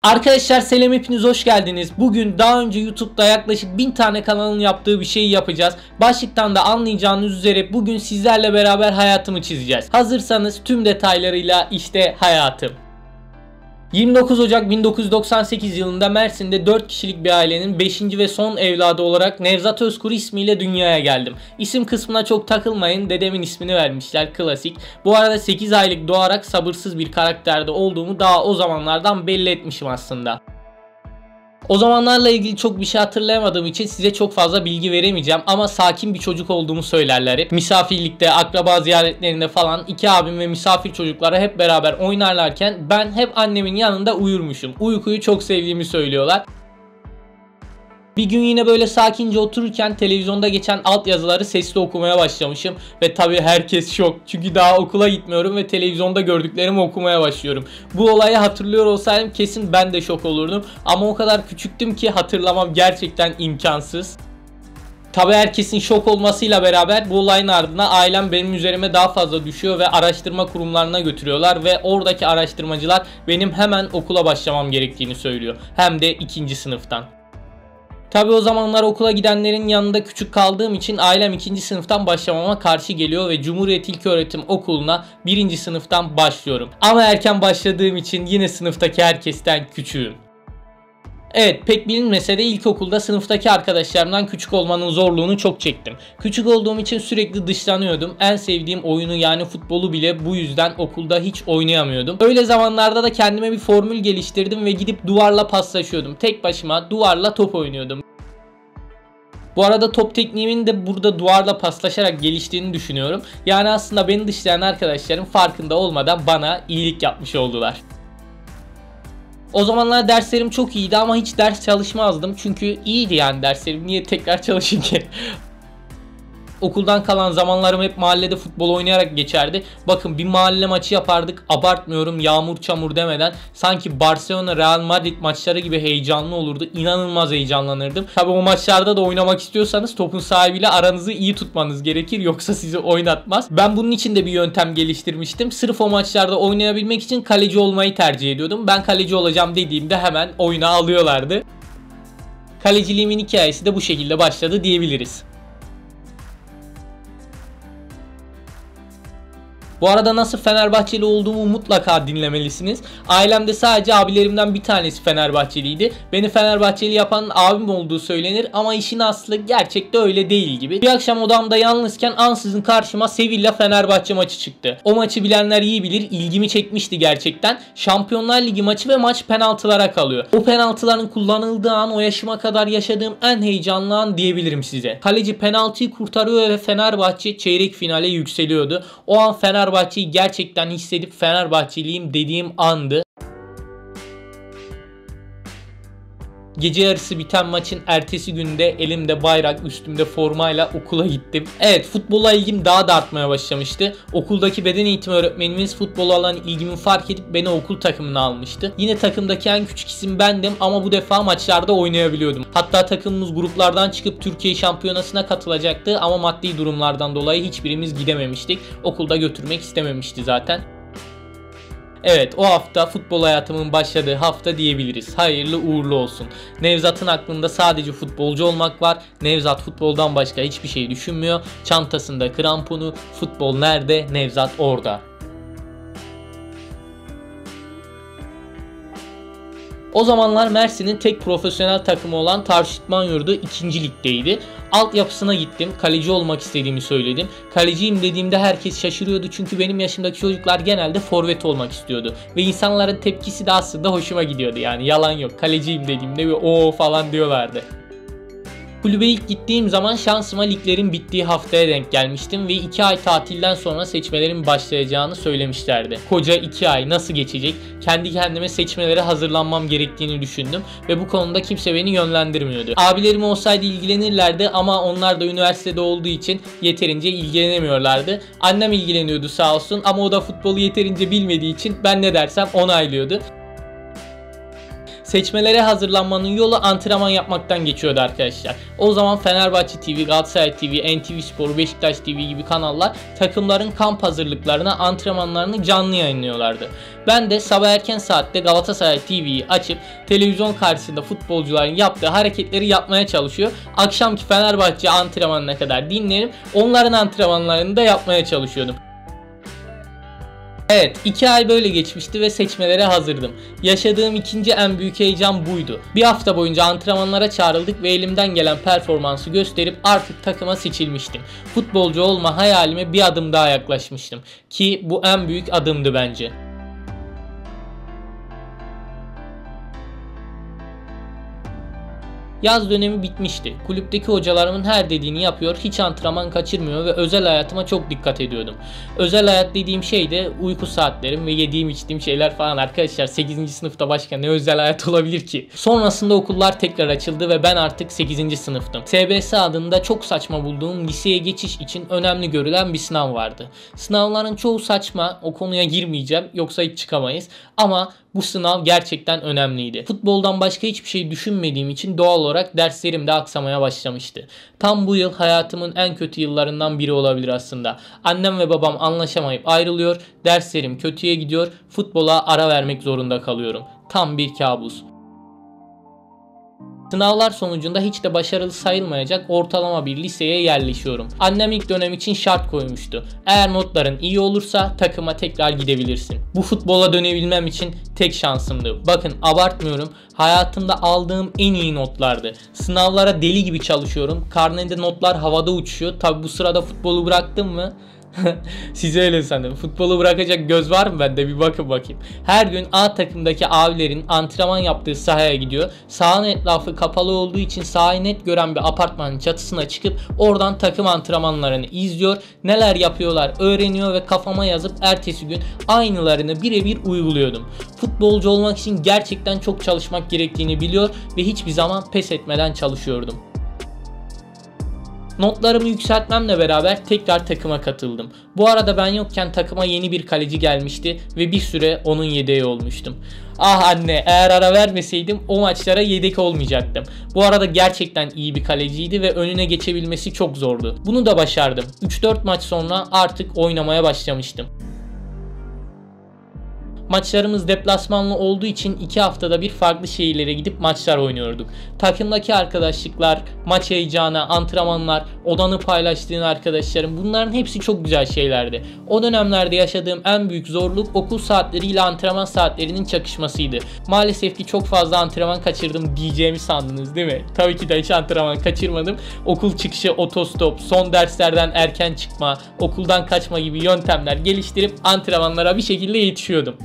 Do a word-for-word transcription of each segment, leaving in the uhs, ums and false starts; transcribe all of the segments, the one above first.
Arkadaşlar selam, hepiniz hoş geldiniz. Bugün daha önce YouTube'da yaklaşık bin tane kanalın yaptığı bir şeyi yapacağız. Başlıktan da anlayacağınız üzere bugün sizlerle beraber hayatımı çizeceğiz. Hazırsanız tüm detaylarıyla işte hayatım. yirmi dokuz Ocak bin dokuz yüz doksan sekiz yılında Mersin'de dört kişilik bir ailenin beşinci ve son evladı olarak Nevzat Özkur ismiyle dünyaya geldim. İsim kısmına çok takılmayın, dedemin ismini vermişler, klasik. Bu arada sekiz aylık doğarak sabırsız bir karakterde olduğumu daha o zamanlardan belli etmişim aslında. O zamanlarla ilgili çok bir şey hatırlayamadığım için size çok fazla bilgi veremeyeceğim ama sakin bir çocuk olduğumu söylerler hep. Misafirlikte, akraba ziyaretlerinde falan iki abim ve misafir çocuklara hep beraber oynarlarken ben hep annemin yanında uyurmuşum. Uykuyu çok sevdiğimi söylüyorlar. Bir gün yine böyle sakince otururken televizyonda geçen altyazıları sesli okumaya başlamışım ve tabii herkes şok. Çünkü daha okula gitmiyorum ve televizyonda gördüklerimi okumaya başlıyorum. Bu olayı hatırlıyor olsaydım kesin ben de şok olurdum ama o kadar küçüktüm ki hatırlamam gerçekten imkansız. Tabii herkesin şok olmasıyla beraber bu olayın ardına ailem benim üzerime daha fazla düşüyor ve araştırma kurumlarına götürüyorlar ve oradaki araştırmacılar benim hemen okula başlamam gerektiğini söylüyor. Hem de ikinci sınıftan. Tabi o zamanlar okula gidenlerin yanında küçük kaldığım için ailem ikinci sınıftan başlamama karşı geliyor ve Cumhuriyet İlköğretim Okulu'na birinci sınıftan başlıyorum. Ama erken başladığım için yine sınıftaki herkesten küçüğüm. Evet, pek bilinmese de ilkokulda sınıftaki arkadaşlarımdan küçük olmanın zorluğunu çok çektim. Küçük olduğum için sürekli dışlanıyordum. En sevdiğim oyunu yani futbolu bile bu yüzden okulda hiç oynayamıyordum. Öyle zamanlarda da kendime bir formül geliştirdim ve gidip duvarla paslaşıyordum. Tek başıma duvarla top oynuyordum. Bu arada top tekniğimin de burada duvarla paslaşarak geliştiğini düşünüyorum. Yani aslında beni dışlayan arkadaşlarım farkında olmadan bana iyilik yapmış oldular. O zamanlar derslerim çok iyiydi ama hiç ders çalışmazdım. Çünkü iyiydi yani derslerim. Niye tekrar çalışayım ki? Okuldan kalan zamanlarım hep mahallede futbol oynayarak geçerdi. Bakın bir mahalle maçı yapardık. Abartmıyorum, yağmur çamur demeden. Sanki Barcelona Real Madrid maçları gibi heyecanlı olurdu. İnanılmaz heyecanlanırdım. Tabi o maçlarda da oynamak istiyorsanız topun sahibiyle aranızı iyi tutmanız gerekir. Yoksa sizi oynatmaz. Ben bunun için de bir yöntem geliştirmiştim. Sırf o maçlarda oynayabilmek için kaleci olmayı tercih ediyordum. Ben kaleci olacağım dediğimde hemen oyuna alıyorlardı. Kaleciliğimin hikayesi de bu şekilde başladı diyebiliriz. Bu arada nasıl Fenerbahçeli olduğumu mutlaka dinlemelisiniz. Ailemde sadece abilerimden bir tanesi Fenerbahçeliydi. Beni Fenerbahçeli yapan abim olduğu söylenir ama işin aslı gerçekte öyle değil gibi. Bir akşam odamda yalnızken ansızın karşıma Sevilla Fenerbahçe maçı çıktı. O maçı bilenler iyi bilir, ilgimi çekmişti gerçekten. Şampiyonlar Ligi maçı ve maç penaltılara kalıyor. O penaltıların kullanıldığı an o yaşıma kadar yaşadığım en heyecanlı an diyebilirim size. Kaleci penaltıyı kurtarıyor ve Fenerbahçe çeyrek finale yükseliyordu. O an Fenerbahçe Fenerbahçe'yi gerçekten hissedip Fenerbahçeliyim dediğim andı. Gece yarısı biten maçın ertesi günde elimde bayrak, üstümde formayla okula gittim. Evet, futbola ilgim daha da artmaya başlamıştı. Okuldaki beden eğitimi öğretmenimiz futbola olan ilgimi fark edip beni okul takımına almıştı. Yine takımdaki en küçük isim bendim ama bu defa maçlarda oynayabiliyordum. Hatta takımımız gruplardan çıkıp Türkiye şampiyonasına katılacaktı ama maddi durumlardan dolayı hiçbirimiz gidememiştik. Okulda götürmek istememişti zaten. Evet, o hafta futbol hayatımın başladığı hafta diyebiliriz. Hayırlı uğurlu olsun. Nevzat'ın aklında sadece futbolcu olmak var. Nevzat futboldan başka hiçbir şey düşünmüyor. Çantasında kramponu, futbol nerede? Nevzat orada. O zamanlar Mersin'in tek profesyonel takımı olan Tarsus İdman Yurdu ikinci ligdeydi. Altyapısına gittim. Kaleci olmak istediğimi söyledim. Kaleciyim dediğimde herkes şaşırıyordu çünkü benim yaşımdaki çocuklar genelde forvet olmak istiyordu. Ve insanların tepkisi de aslında hoşuma gidiyordu, yani yalan yok. Kaleciyim dediğimde o falan diyorlardı. Kulübe ilk gittiğim zaman şansıma liglerin bittiği haftaya denk gelmiştim ve iki ay tatilden sonra seçmelerin başlayacağını söylemişlerdi. Koca iki ay nasıl geçecek? Kendi kendime seçmelere hazırlanmam gerektiğini düşündüm ve bu konuda kimse beni yönlendirmiyordu. Abilerim olsaydı ilgilenirlerdi ama onlar da üniversitede olduğu için yeterince ilgilenemiyorlardı. Annem ilgileniyordu sağ olsun ama o da futbolu yeterince bilmediği için ben ne dersem onaylıyordu. Seçmelere hazırlanmanın yolu antrenman yapmaktan geçiyordu arkadaşlar. O zaman Fenerbahçe T V, Galatasaray T V, N T V Spor, Beşiktaş T V gibi kanallar takımların kamp hazırlıklarına, antrenmanlarını canlı yayınlıyorlardı. Ben de sabah erken saatte Galatasaray T V'yi açıp televizyon karşısında futbolcuların yaptığı hareketleri yapmaya çalışıyor. Akşamki Fenerbahçe antrenmanına kadar dinlenip onların antrenmanlarını da yapmaya çalışıyordum. Evet, iki ay böyle geçmişti ve seçmelere hazırdım. Yaşadığım ikinci en büyük heyecan buydu. Bir hafta boyunca antrenmanlara çağrıldık ve elimden gelen performansı gösterip artık takıma seçilmiştim. Futbolcu olma hayalime bir adım daha yaklaşmıştım. Ki bu en büyük adımdı bence. Yaz dönemi bitmişti. Kulüpteki hocalarımın her dediğini yapıyor, hiç antrenman kaçırmıyor ve özel hayatıma çok dikkat ediyordum. Özel hayat dediğim şey de uyku saatlerim ve yediğim içtiğim şeyler falan arkadaşlar. sekizinci sınıfta başka ne özel hayat olabilir ki? Sonrasında okullar tekrar açıldı ve ben artık sekizinci sınıftım. S B S adında çok saçma bulduğum liseye geçiş için önemli görülen bir sınav vardı. Sınavların çoğu saçma, o konuya girmeyeceğim yoksa hiç çıkamayız, ama bu sınav gerçekten önemliydi. Futboldan başka hiçbir şey düşünmediğim için doğal olarak derslerim de aksamaya başlamıştı. Tam bu yıl hayatımın en kötü yıllarından biri olabilir aslında. Annem ve babam anlaşamayıp ayrılıyor, derslerim kötüye gidiyor, futbola ara vermek zorunda kalıyorum. Tam bir kabus. Sınavlar sonucunda hiç de başarılı sayılmayacak ortalama bir liseye yerleşiyorum. Annem ilk dönem için şart koymuştu. Eğer notların iyi olursa takıma tekrar gidebilirsin. Bu futbola dönebilmem için tek şansımdı. Bakın abartmıyorum. Hayatımda aldığım en iyi notlardı. Sınavlara deli gibi çalışıyorum. Karnede notlar havada uçuyor. Tabi bu sırada futbolu bıraktım mı? Size öyle sanırım. Futbolu bırakacak göz var mı bende? Bir bakın bakayım. Her gün A takımdaki abilerin antrenman yaptığı sahaya gidiyor. Sahanın etrafı kapalı olduğu için sahayı net gören bir apartmanın çatısına çıkıp oradan takım antrenmanlarını izliyor. Neler yapıyorlar öğreniyor ve kafama yazıp ertesi gün aynılarını birebir uyguluyordum. Futbolcu olmak için gerçekten çok çalışmak gerektiğini biliyor ve hiçbir zaman pes etmeden çalışıyordum. Notlarımı yükseltmemle beraber tekrar takıma katıldım. Bu arada ben yokken takıma yeni bir kaleci gelmişti ve bir süre onun yedeği olmuştum. Ah anne, eğer ara vermeseydim o maçlara yedek olmayacaktım. Bu arada gerçekten iyi bir kaleciydi ve önüne geçebilmesi çok zordu. Bunu da başardım. üç dört maç sonra artık oynamaya başlamıştım. Maçlarımız deplasmanlı olduğu için iki haftada bir farklı şehirlere gidip maçlar oynuyorduk. Takımdaki arkadaşlıklar, maç heyecanı, antrenmanlar, odanı paylaştığın arkadaşlarım, bunların hepsi çok güzel şeylerdi. O dönemlerde yaşadığım en büyük zorluk okul saatleriyle antrenman saatlerinin çakışmasıydı. Maalesef ki çok fazla antrenman kaçırdım diyeceğimi sandınız değil mi? Tabii ki de hiç antrenman kaçırmadım. Okul çıkışı otostop, son derslerden erken çıkma, okuldan kaçma gibi yöntemler geliştirip antrenmanlara bir şekilde yetişiyordum.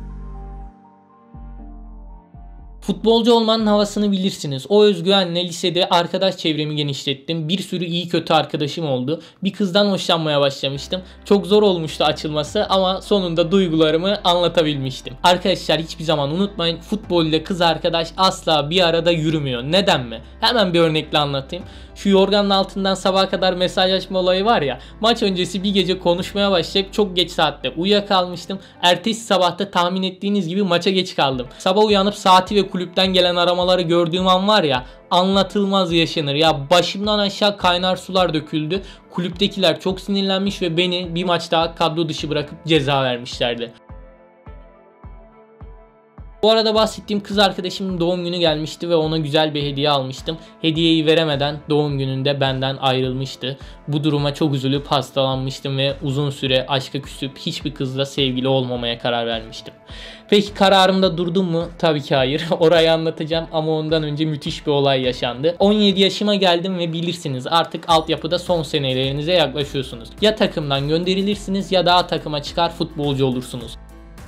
Futbolcu olmanın havasını bilirsiniz. O özgüvenle lisede arkadaş çevremi genişlettim. Bir sürü iyi kötü arkadaşım oldu. Bir kızdan hoşlanmaya başlamıştım. Çok zor olmuştu açılması ama sonunda duygularımı anlatabilmiştim. Arkadaşlar hiçbir zaman unutmayın, futbol ile kız arkadaş asla bir arada yürümüyor. Neden mi? Hemen bir örnekle anlatayım. Şu yorganın altından sabaha kadar mesajlaşma olayı var ya. Maç öncesi bir gece konuşmaya başlayıp çok geç saatte uyuyakalmıştım. Ertesi sabahta tahmin ettiğiniz gibi maça geç kaldım. Sabah uyanıp saati ve kulüpten gelen aramaları gördüğüm an var ya, anlatılmaz yaşanır. Ya başımdan aşağı kaynar sular döküldü. Kulüptekiler çok sinirlenmiş ve beni bir maç daha kadro dışı bırakıp ceza vermişlerdi. Bu arada bahsettiğim kız arkadaşımın doğum günü gelmişti ve ona güzel bir hediye almıştım. Hediyeyi veremeden doğum gününde benden ayrılmıştı. Bu duruma çok üzülüp hastalanmıştım ve uzun süre aşka küsüp hiçbir kızla sevgili olmamaya karar vermiştim. Peki kararımda durdum mu? Tabii ki hayır. Orayı anlatacağım ama ondan önce müthiş bir olay yaşandı. on yedi yaşıma geldim ve bilirsiniz artık altyapıda son senelerinize yaklaşıyorsunuz. Ya takımdan gönderilirsiniz ya da A takıma çıkar futbolcu olursunuz.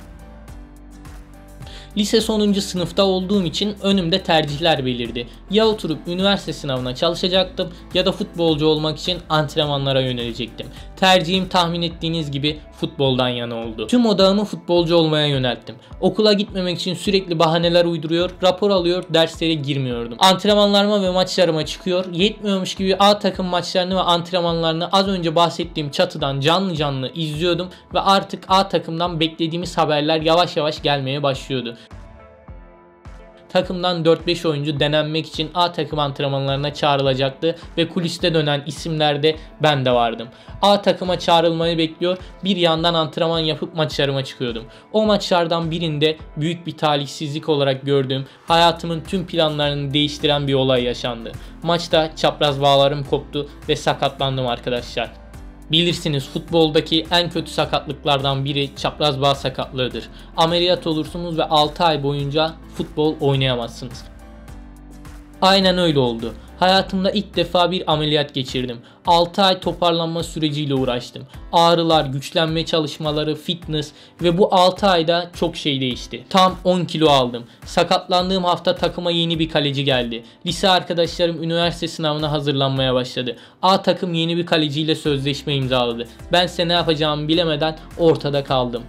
Lise sonuncu sınıfta olduğum için önümde tercihler belirdi. Ya oturup üniversite sınavına çalışacaktım ya da futbolcu olmak için antrenmanlara yönelecektim. Tercihim tahmin ettiğiniz gibi futboldan yana oldu. Tüm odağımı futbolcu olmaya yönelttim. Okula gitmemek için sürekli bahaneler uyduruyor, rapor alıyor, derslere girmiyordum. Antrenmanlarıma ve maçlarıma çıkıyor, yetmiyormuş gibi A takım maçlarını ve antrenmanlarını az önce bahsettiğim çatıdan canlı canlı izliyordum ve artık A takımdan beklediğimiz haberler yavaş yavaş gelmeye başlıyordu. takımdan dört beş oyuncu denenmek için A takım antrenmanlarına çağrılacaktı ve kuliste dönen isimlerde ben de vardım. A takıma çağrılmayı bekliyor, bir yandan antrenman yapıp maçlarıma çıkıyordum. O maçlardan birinde büyük bir talihsizlik olarak gördüğüm, hayatımın tüm planlarını değiştiren bir olay yaşandı. Maçta çapraz bağlarım koptu ve sakatlandım arkadaşlar. Bilirsiniz, futboldaki en kötü sakatlıklardan biri çapraz bağ sakatlığıdır. Ameliyat olursunuz ve altı ay boyunca futbol oynayamazsınız. Aynen öyle oldu. Hayatımda ilk defa bir ameliyat geçirdim. altı ay toparlanma süreciyle uğraştım. Ağrılar, güçlenme çalışmaları, fitness ve bu altı ayda çok şey değişti. Tam on kilo aldım. Sakatlandığım hafta takıma yeni bir kaleci geldi. Lise arkadaşlarım üniversite sınavına hazırlanmaya başladı. A takım yeni bir kaleciyle sözleşme imzaladı. Bense ne yapacağımı bilemeden ortada kaldım.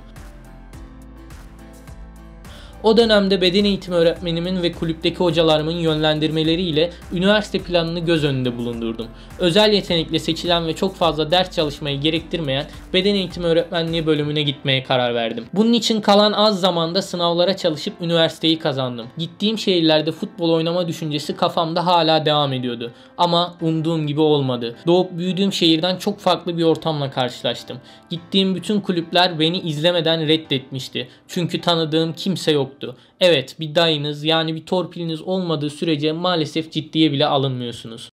O dönemde beden eğitimi öğretmenimin ve kulüpteki hocalarımın yönlendirmeleriyle üniversite planını göz önünde bulundurdum. Özel yetenekle seçilen ve çok fazla ders çalışmayı gerektirmeyen beden eğitimi öğretmenliği bölümüne gitmeye karar verdim. Bunun için kalan az zamanda sınavlara çalışıp üniversiteyi kazandım. Gittiğim şehirlerde futbol oynama düşüncesi kafamda hala devam ediyordu. Ama umduğum gibi olmadı. Doğup büyüdüğüm şehirden çok farklı bir ortamla karşılaştım. Gittiğim bütün kulüpler beni izlemeden reddetmişti. Çünkü tanıdığım kimse yok. Evet, bir dayınız yani bir torpiliniz olmadığı sürece maalesef ciddiye bile alınmıyorsunuz.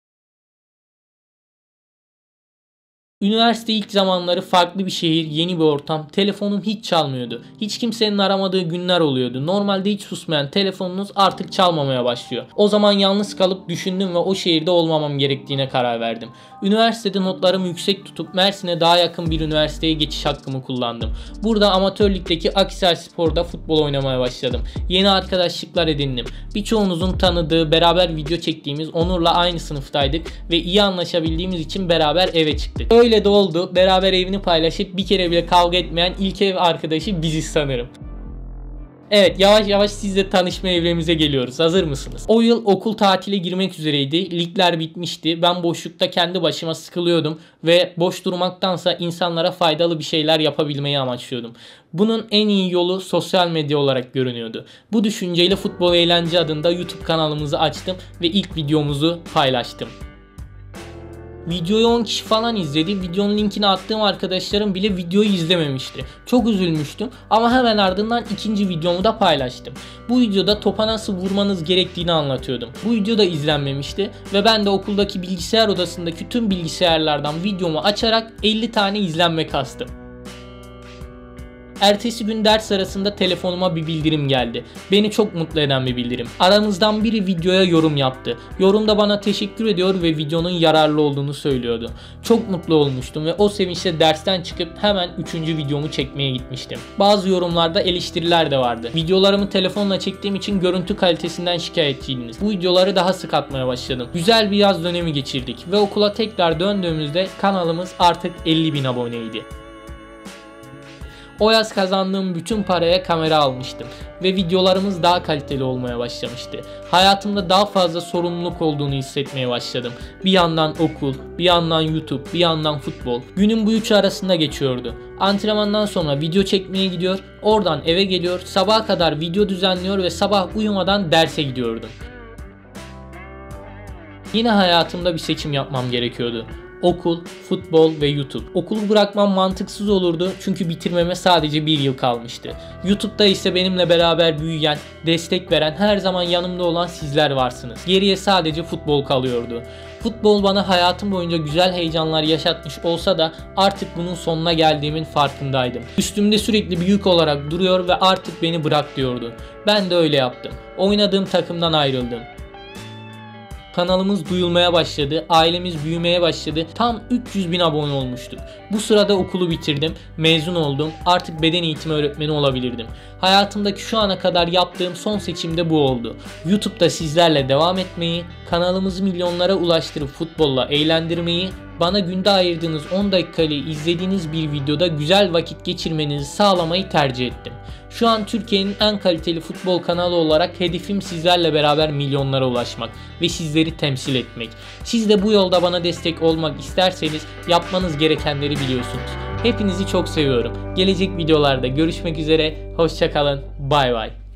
Üniversite ilk zamanları farklı bir şehir, yeni bir ortam. Telefonum hiç çalmıyordu. Hiç kimsenin aramadığı günler oluyordu. Normalde hiç susmayan telefonunuz artık çalmamaya başlıyor. O zaman yalnız kalıp düşündüm ve o şehirde olmamam gerektiğine karar verdim. Üniversitede notlarımı yüksek tutup Mersin'e daha yakın bir üniversiteye geçiş hakkımı kullandım. Burada amatör ligdeki Akhisarspor'da futbol oynamaya başladım. Yeni arkadaşlıklar edindim. Birçoğunuzun tanıdığı, beraber video çektiğimiz Onur'la aynı sınıftaydık ve iyi anlaşabildiğimiz için beraber eve çıktık. Öyle de oldu. Beraber evini paylaşıp bir kere bile kavga etmeyen ilk ev arkadaşı biziz sanırım. Evet, yavaş yavaş sizle tanışma evremize geliyoruz. Hazır mısınız? O yıl okul tatile girmek üzereydi. Ligler bitmişti. Ben boşlukta kendi başıma sıkılıyordum ve boş durmaktansa insanlara faydalı bir şeyler yapabilmeyi amaçlıyordum. Bunun en iyi yolu sosyal medya olarak görünüyordu. Bu düşünceyle Futbol Eğlence adında YouTube kanalımızı açtım ve ilk videomuzu paylaştım. Videoyu on kişi falan izledi. Videonun linkini attığım arkadaşlarım bile videoyu izlememişti. Çok üzülmüştüm ama hemen ardından ikinci videomu da paylaştım. Bu videoda topa nasıl vurmanız gerektiğini anlatıyordum. Bu video da izlenmemişti ve ben de okuldaki bilgisayar odasındaki tüm bilgisayarlardan videomu açarak elli tane izlenme kastım. Ertesi gün ders arasında telefonuma bir bildirim geldi. Beni çok mutlu eden bir bildirim. Aramızdan biri videoya yorum yaptı. Yorumda bana teşekkür ediyor ve videonun yararlı olduğunu söylüyordu. Çok mutlu olmuştum ve o sevinçle dersten çıkıp hemen üçüncü videomu çekmeye gitmiştim. Bazı yorumlarda eleştiriler de vardı. Videolarımı telefonla çektiğim için görüntü kalitesinden şikayetçiydiniz. Bu videoları daha sık atmaya başladım. Güzel bir yaz dönemi geçirdik ve okula tekrar döndüğümüzde kanalımız artık elli bin aboneydi. O yaz kazandığım bütün paraya kamera almıştım ve videolarımız daha kaliteli olmaya başlamıştı. Hayatımda daha fazla sorumluluk olduğunu hissetmeye başladım. Bir yandan okul, bir yandan YouTube, bir yandan futbol. Günüm bu üçü arasında geçiyordu. Antrenmandan sonra video çekmeye gidiyor, oradan eve geliyor, sabaha kadar video düzenliyor ve sabah uyumadan derse gidiyordum. Yine hayatımda bir seçim yapmam gerekiyordu. Okul, futbol ve YouTube. Okulu bırakmam mantıksız olurdu çünkü bitirmeme sadece bir yıl kalmıştı. YouTube'da ise benimle beraber büyüyen, destek veren, her zaman yanımda olan sizler varsınız. Geriye sadece futbol kalıyordu. Futbol bana hayatım boyunca güzel heyecanlar yaşatmış olsa da artık bunun sonuna geldiğimin farkındaydım. Üstümde sürekli bir yük olarak duruyor ve artık beni bırak diyordu. Ben de öyle yaptım. Oynadığım takımdan ayrıldım. Kanalımız duyulmaya başladı, ailemiz büyümeye başladı. Tam üç yüz bin abone olmuştuk. Bu sırada okulu bitirdim, mezun oldum. Artık beden eğitimi öğretmeni olabilirdim. Hayatımdaki şu ana kadar yaptığım son seçim de bu oldu. YouTube'da sizlerle devam etmeyi, kanalımızı milyonlara ulaştırıp futbolla eğlendirmeyi, bana günde ayırdığınız on dakikayı izlediğiniz bir videoda güzel vakit geçirmenizi sağlamayı tercih ettim. Şu an Türkiye'nin en kaliteli futbol kanalı olarak hedefim sizlerle beraber milyonlara ulaşmak ve sizleri temsil etmek. Siz de bu yolda bana destek olmak isterseniz yapmanız gerekenleri biliyorsunuz. Hepinizi çok seviyorum. Gelecek videolarda görüşmek üzere. Hoşça kalın. Bay bay.